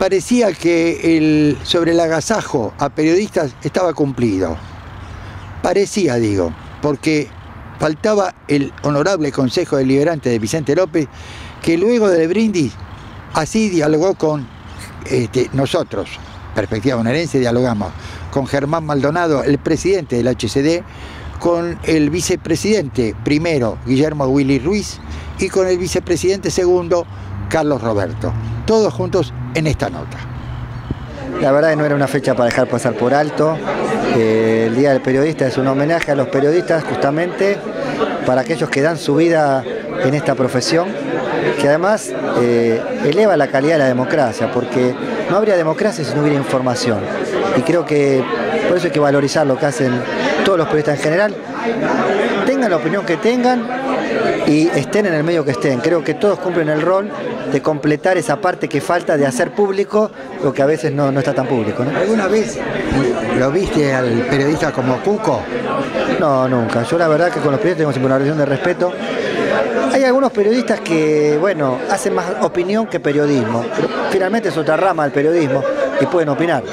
parecía que sobre el agasajo a periodistas estaba cumplido. Parecía, digo, porque faltaba el honorable Consejo Deliberante de Vicente López, que luego del brindis así dialogó con nosotros, Perspectiva Bonaerense, dialogamos con Germán Maldonado, el presidente del HCD, con el vicepresidente primero, Guillermo Willy Ruiz, y con el vicepresidente segundo, Carlos Roberto. Todos juntos en esta nota. La verdad que no era una fecha para dejar pasar por alto. El Día del Periodista es un homenaje a los periodistas, justamente para aquellos que dan su vida en esta profesión, que además eleva la calidad de la democracia, porque no habría democracia si no hubiera información. Y creo que por eso hay que valorizar lo que hacen todos los periodistas en general, tengan la opinión que tengan y estén en el medio que estén. Creo que todos cumplen el rol de completar esa parte que falta de hacer público lo que a veces no está tan público, ¿no? ¿Alguna vez lo viste al periodista como cuco? No, nunca. Yo la verdad que con los periodistas tengo siempre una relación de respeto. Hay algunos periodistas que, bueno, hacen más opinión que periodismo, pero finalmente es otra rama del periodismo y pueden opinar.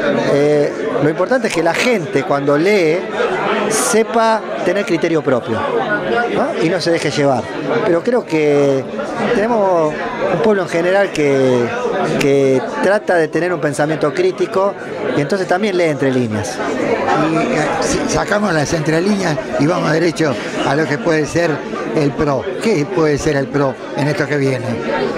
Lo importante es que la gente cuando lee sepa tener criterio propio, ¿no? Y no se deje llevar. Pero creo que tenemos un pueblo en general que trata de tener un pensamiento crítico y entonces también lee entre líneas. Y sacamos las entrelíneas y vamos derecho a lo que puede ser el PRO. ¿Qué puede ser el PRO en esto que viene?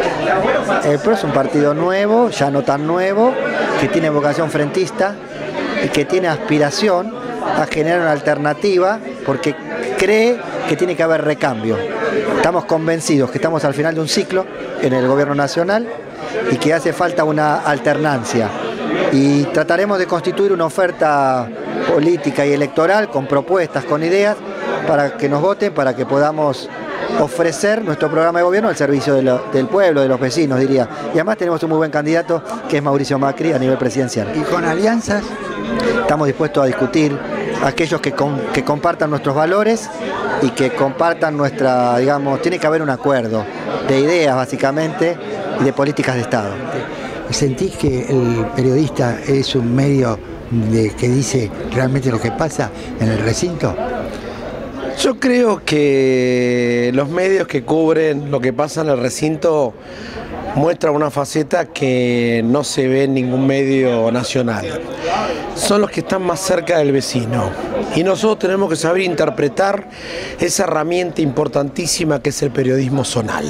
El PRO es un partido nuevo, ya no tan nuevo, que tiene vocación frentista y que tiene aspiración a generar una alternativa porque cree que tiene que haber recambio. Estamos convencidos que estamos al final de un ciclo en el gobierno nacional y que hace falta una alternancia. Y trataremos de constituir una oferta política y electoral con propuestas, con ideas, para que nos voten, para que podamos ofrecer nuestro programa de gobierno al servicio del pueblo, de los vecinos, diría. Y además tenemos un muy buen candidato, que es Mauricio Macri, a nivel presidencial. ¿Y con alianzas? Estamos dispuestos a discutir aquellos que compartan nuestros valores y que compartan nuestra, digamos, tiene que haber un acuerdo de ideas, básicamente, y de políticas de Estado. ¿Sentís que el periodista es un medio que dice realmente lo que pasa en el recinto? Yo creo que los medios que cubren lo que pasa en el recinto muestran una faceta que no se ve en ningún medio nacional. Son los que están más cerca del vecino. Y nosotros tenemos que saber interpretar esa herramienta importantísima que es el periodismo zonal.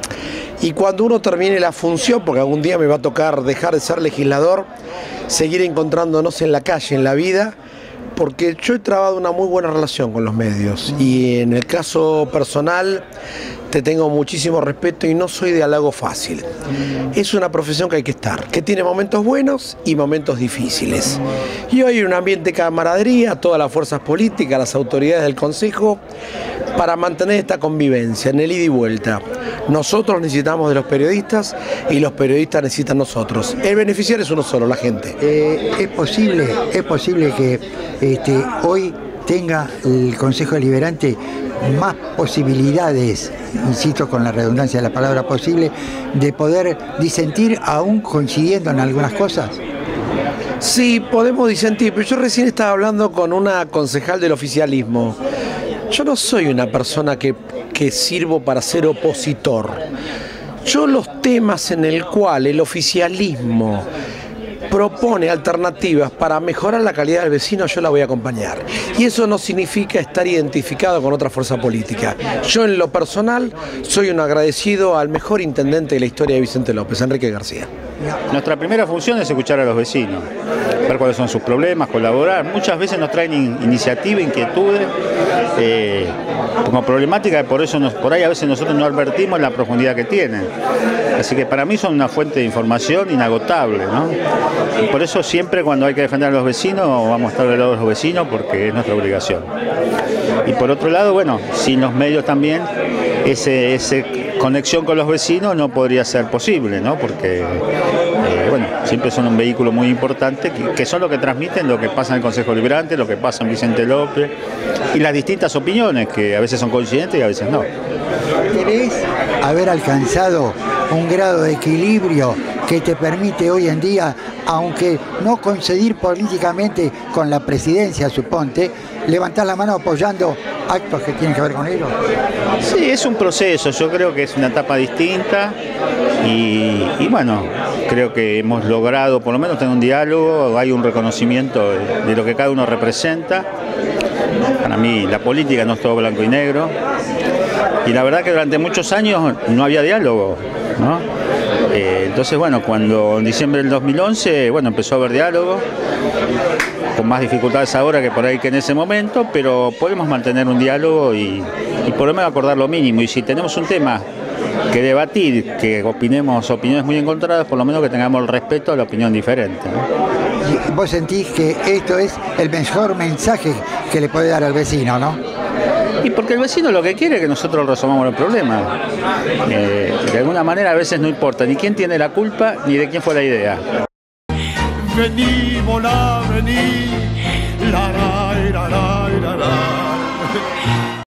Y cuando uno termine la función, porque algún día me va a tocar dejar de ser legislador, seguir encontrándonos en la calle, en la vida, porque yo he trabado una muy buena relación con los medios y en el caso personal te tengo muchísimo respeto y no soy de halago fácil. Es una profesión que hay que estar, que tiene momentos buenos y momentos difíciles. Y hoy hay un ambiente de camaradería, todas las fuerzas políticas, las autoridades del Consejo, para mantener esta convivencia en el ida y vuelta. Nosotros necesitamos de los periodistas y los periodistas necesitan nosotros. El beneficiario es uno solo, la gente. ¿Es posible que hoy tenga el Consejo Deliberante más posibilidades, insisto con la redundancia de la palabra posible, de poder disentir aún coincidiendo en algunas cosas? Sí, podemos disentir, pero yo recién estaba hablando con una concejal del oficialismo. Yo no soy una persona que sirvo para ser opositor. Yo los temas en el cual el oficialismo propone alternativas para mejorar la calidad del vecino, yo la voy a acompañar. Y eso no significa estar identificado con otra fuerza política. Yo en lo personal soy un agradecido al mejor intendente de la historia de Vicente López, Enrique García. Nuestra primera función es escuchar a los vecinos, ver cuáles son sus problemas, colaborar. Muchas veces nos traen iniciativas, inquietudes, como problemática, y por ahí a veces nosotros no advertimos la profundidad que tienen. Así que para mí son una fuente de información inagotable, ¿no? Y por eso siempre cuando hay que defender a los vecinos, vamos a estar del lado de los vecinos porque es nuestra obligación. Y por otro lado, bueno, sin los medios también, esa conexión con los vecinos no podría ser posible, ¿no? Porque, bueno, siempre son un vehículo muy importante que son los que transmiten lo que pasa en el Consejo Deliberante, lo que pasa en Vicente López y las distintas opiniones que a veces son coincidentes y a veces no. ¿Querés haber alcanzado un grado de equilibrio que te permite hoy en día, aunque no coincidir políticamente con la presidencia, suponte, levantar la mano apoyando actos que tienen que ver con ello? Sí, es un proceso, yo creo que es una etapa distinta y bueno, creo que hemos logrado por lo menos tener un diálogo, hay un reconocimiento de lo que cada uno representa. Para mí la política no es todo blanco y negro y la verdad que durante muchos años no había diálogo, ¿no? Entonces bueno, cuando en diciembre del 2011, bueno, empezó a haber diálogo, con más dificultades ahora que por ahí que en ese momento, pero podemos mantener un diálogo y por lo menos acordar lo mínimo. Y si tenemos un tema que debatir, que opinemos opiniones muy encontradas, por lo menos que tengamos el respeto a la opinión diferente, ¿no? Vos sentís que esto es el mejor mensaje que le puede dar al vecino, ¿no? Y porque el vecino lo que quiere es que nosotros resolvamos el problema. De alguna manera a veces no importa ni quién tiene la culpa ni de quién fue la idea. Vení, volá, vení.